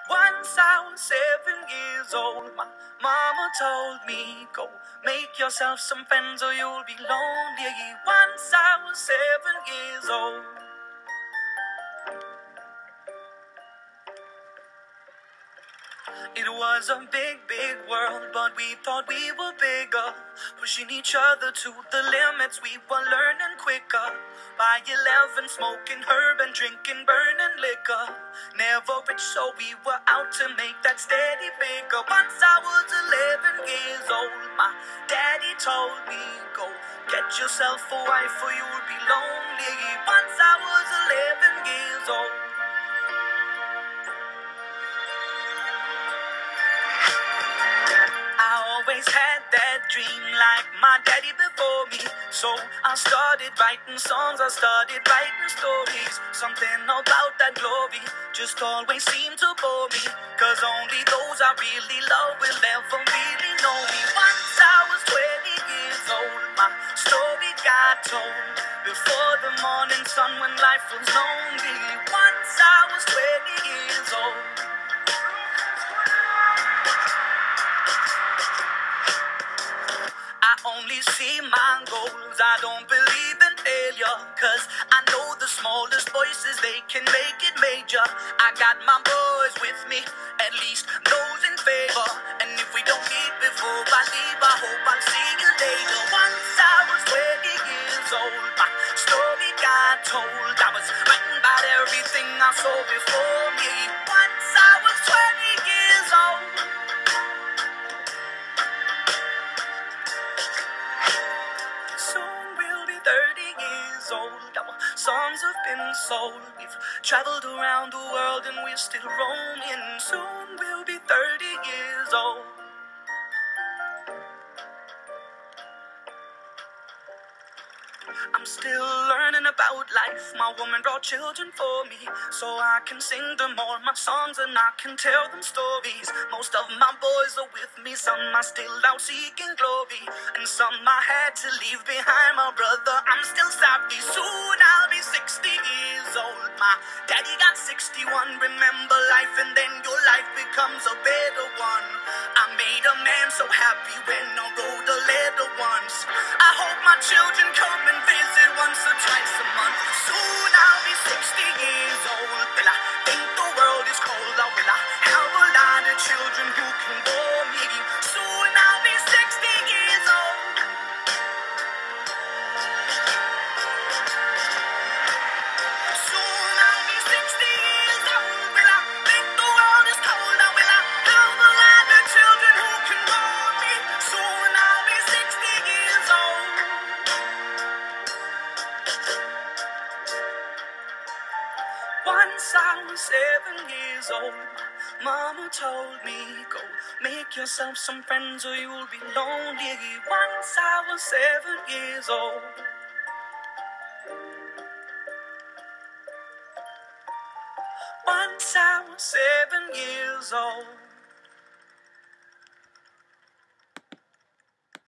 Once I was 7 years old, my mama told me, go make yourself some friends or you'll be lonely. Once I was 7 years old. It was a big, big world, but we thought we were bigger. Pushing each other to the limits, we were learning quicker. By 11, smoking herb and drinking burning liquor. Never rich, so we were out to make that steady figure. Once I was 11 years old, my daddy told me, go get yourself a wife or you'll be lonely. Once I was 11 years old. I always had that dream like my daddy before me. So I started writing songs, I started writing stories. Something about that glory just always seemed to bore me. Cause only those I really love will ever really know me. Once I was 20 years old, my story got told. Before the morning sun when life was lonely. Once I was 20 years old. I only see my goals, I don't believe in failure. Cause I know the smallest voices, they can make it major. I got my boys with me, at least those in favor. And if we don't meet before I leave, I hope I'll see you later. Once I was 20 years old, my story got told. I was writing about everything I saw before me. Once I was 20 years old. Soon we'll be 30 years old. Our songs have been sold. We've traveled around the world and we're still roaming. Soon we'll be 30 years old. I'm still learning about life. My woman brought children for me, so I can sing them all my songs and I can tell them stories. Most of my boys are with me, some are still out seeking glory, and some I had to leave behind. My brother, I'm still sorry. Soon I'll be 60 years old. My daddy got 61. Remember life and then your life becomes a better one. I made a man so happy when I wrote a letter once. I hope my children come and visit once or twice a month. Soon I'll be 60 years old. Will I think the world is cold, or will I have a lot of children who can bore me? Soon I'll be 60 years old. Soon I'll be 60 years old. Will I think the world is cold, or will I have a lot of children who can bore me? Soon I'll be 60 years old. Once I was 7 years old, mama told me, go make yourself some friends or you'll be lonely. Once I was 7 years old. Once I was 7 years old.